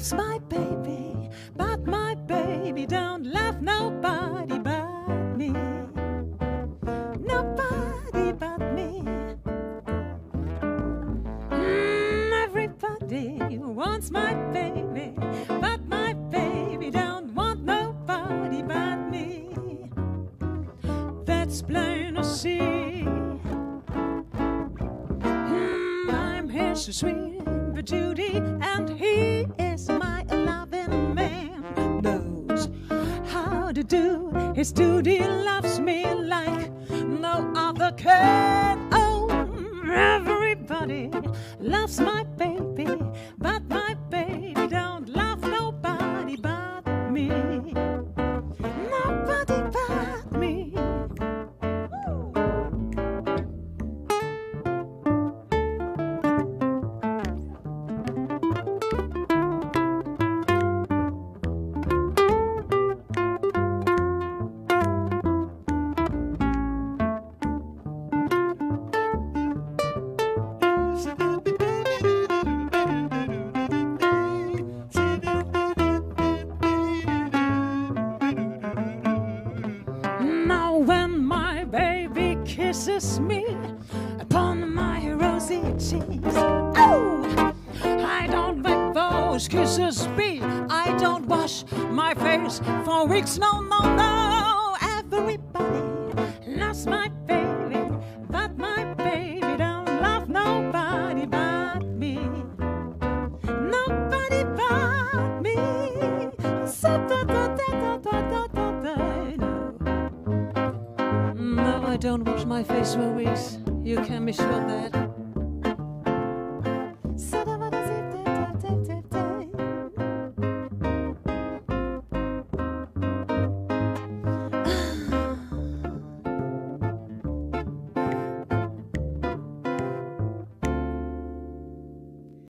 loves my baby, but my baby don't love nobody but me. Nobody but me. Everybody wants my baby, but my baby don't want nobody but me. That's plain to see. I'm his sweet Judy, and he is my loving man. Knows how to do his duty, loves me like no other can. Oh, everybody loves my baby, but my baby don't love nobody but me. Nobody but me. Now when my baby kisses me upon my rosy cheeks, oh, I don't let those kisses be. I don't wash my face for weeks. No, no, no. Everybody loves my baby, but my baby don't love nobody but me. Nobody but me. So no, I don't wash my face for weeks. You can be sure of that.